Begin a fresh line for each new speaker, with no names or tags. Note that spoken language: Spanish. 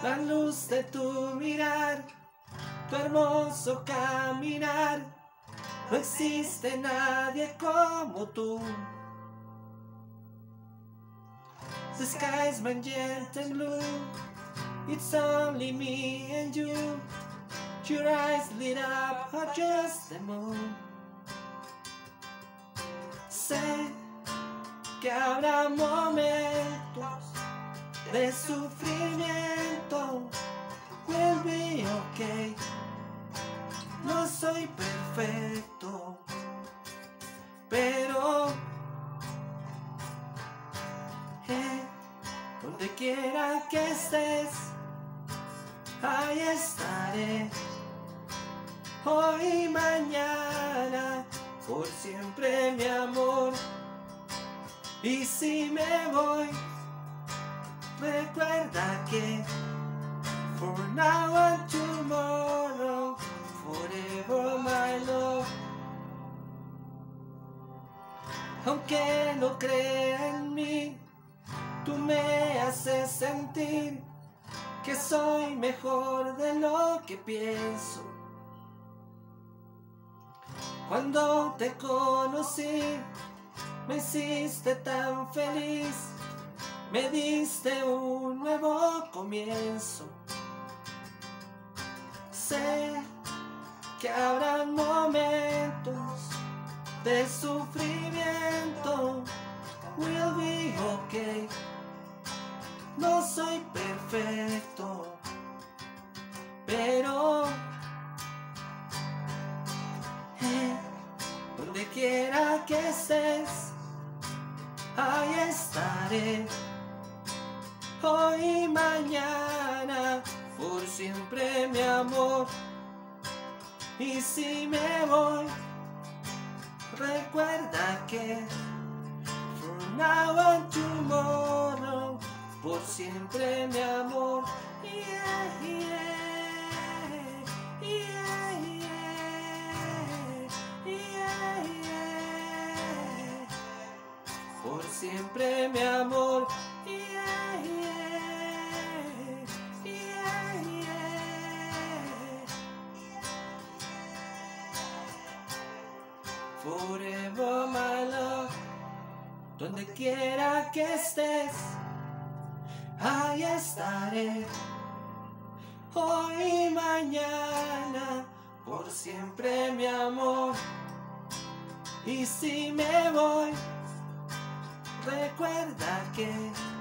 la luz de tu mirar, tu hermoso caminar. No existe nadie como tú. The sky's magenta and blue, it's only me and you. Your eyes lit up are just the moon. Sé que habrá momentos de sufrimiento. Will be okay. No soy perfecto, pero donde quiera que estés, ahí estaré. Hoy y mañana, por siempre mi amor. Y si me voy, recuerda que for now and tomorrow, forever my love. Aunque no crea en mí, tú me haces sentir que soy mejor de lo que pienso. Cuando te conocí, me hiciste tan feliz, me diste un nuevo comienzo. Sé que habrá momentos de sufrimiento. Will be okay. No soy perfecto, pero donde quiera que estés, ahí estaré. Hoy y mañana, por siempre mi amor. Y si me voy, recuerda que from now and tomorrow, por siempre mi amor. Yeah, yeah, yeah, yeah, yeah, yeah. Por siempre mi amor. Yeah, yeah, yeah, yeah. Forever my love. Donde quiera que estés, ahí estaré. Hoy y mañana, por siempre mi amor. Y si me voy, recuerda que